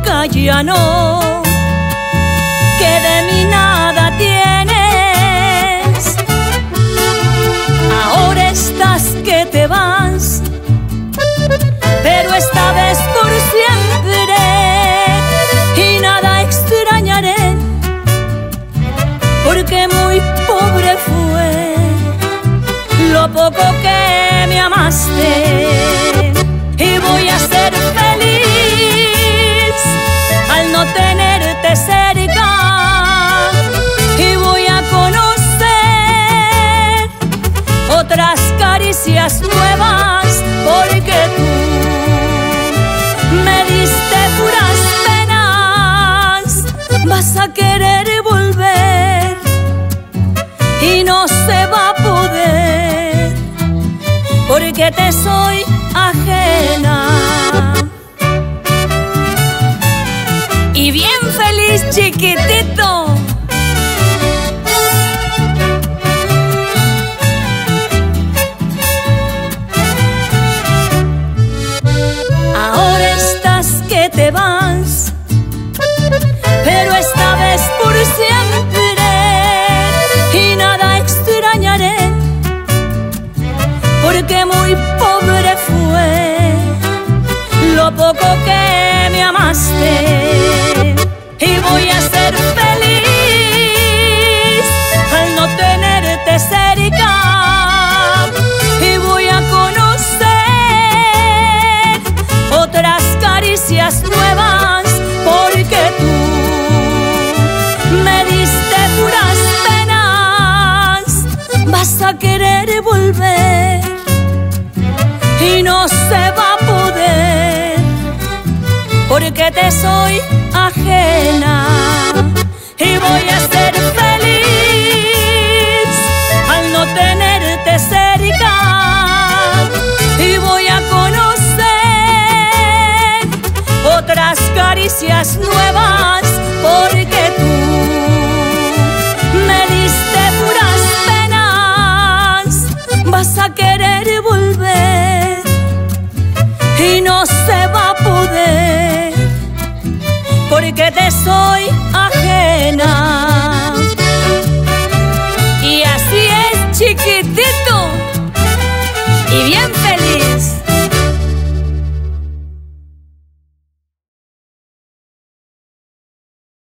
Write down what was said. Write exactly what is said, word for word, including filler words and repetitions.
nunca ya no, que de mí nada tienes. Ahora estás que te vas, pero esta vez por siempre, y nada extrañaré, porque muy pobre fue lo poco que me amaste. Y voy a ser feliz al no tenerte cerca, y voy a conocer otras caricias nuevas, porque tú me diste puras penas. Vas a querer volver y no se va a poder, porque te soy ajena. Y bien feliz, chiquitito. Ahora estás que te vas, pero esta vez por siempre, y nada extrañaré, porque muy pobre fue lo poco que me amaste. Y voy a ser feliz al no tenerte cerca, y voy a conocer otras caricias nuevas, porque tú me diste puras penas. Vas a querer volver y no se va a poder, porque te soy ajena. Y voy a ser feliz al no tenerte cerca, y voy a conocer otras caricias nuevas, porque tú me diste puras penas. Vas a querer volver y no se va a poder, porque te soy